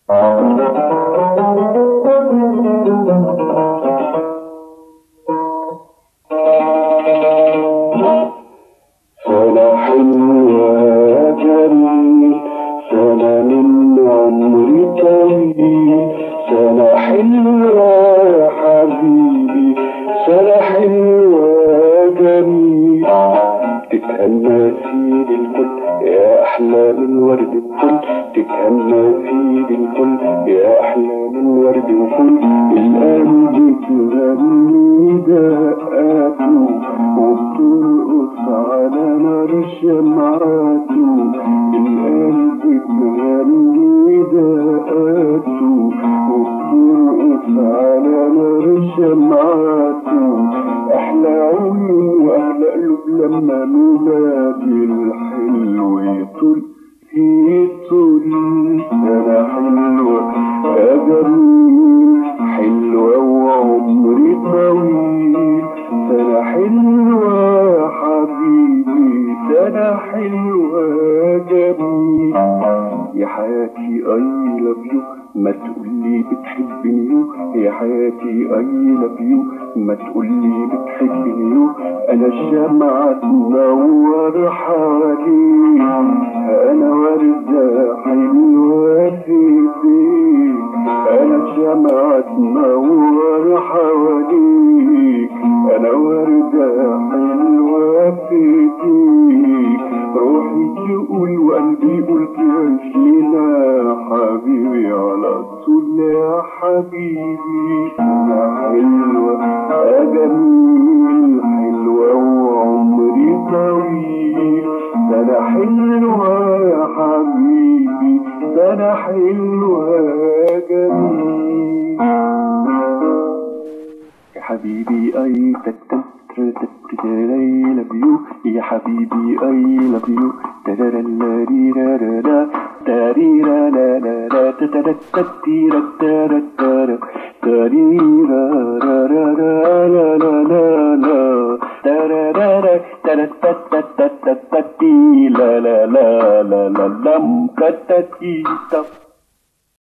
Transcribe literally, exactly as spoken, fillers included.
سنة حلوة يا جميل، سنة من عمري طويل، سنة حلوة يا حبيبي، سنة حلوة يا جميل. تتهنى فيك الكل يا أحلى من ورد الفل، تتهنى فيك الكل يا أحلى من ورد الفل. القلب تغني دقاته وبترقص على نار شمعاته، القلب تغني دقاته وبترقص على نار شمعاته. أحلى عيون وأحلى قلوب لما ميلادي الحلو يطل يطل. سنة حلوة يا جميل، حلوة وعمري طويل، سنة حلوة يا حبيبي، سنة حلوة يا جميل. يا حياتي I love you، ما تقولي بتحبني، يا حياتي I love you، ما تقولي بتحبني. أنا الشمعة تنور حواليك، أنا وردة حلوة في ايديك، أنا الشمعة تنور حواليك، أنا وردة حلوة في ايديك. روحي تقول وقلبي يقول تعيش لنا حبيبي على طول يا حبيبي. سنة حلوة يا جميل، حلوة وعمري طويل، سنة حلوة يا حبيبي، سنة حلوة يا جميل. يا حبيبي أي تتت I love you، يا حبيبي I love you. ترى لا ريرا لا تريرا لا لا لا تترى تتيرا ترى ترى تريرا لا لا لا لا لا لا ترى لا ترى تتت تتتي لا لا لا لا لا لم تتتي.